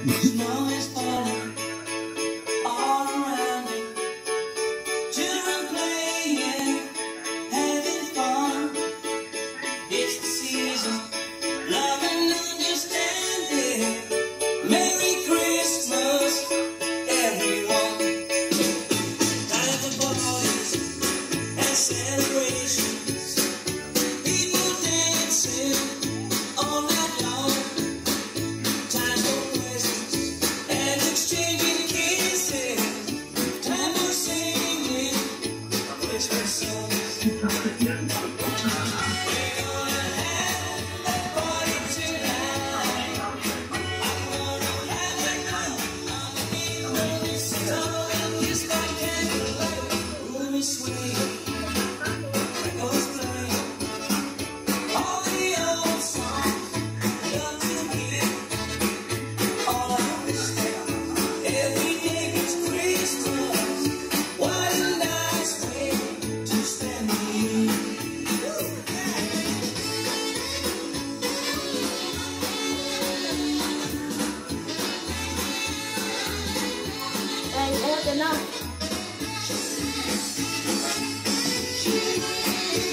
Snow is falling all around you. Children playing, having fun. It's the season, love and understanding. Merry Christmas, everyone. Time for parties and celebrations. People dancing all night long. Time for presents and exchanging kisses. Time for singing Christmas songs. We're gonna have a party tonight. I'm gonna have a night underneath the mistletoe and kiss by candlelight. Room is swaying, echoes playing. All the old songs love to hear. All I understand, every day is Christmas. What a nice way to spend the year. Old enough.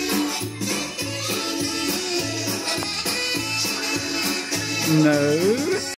No.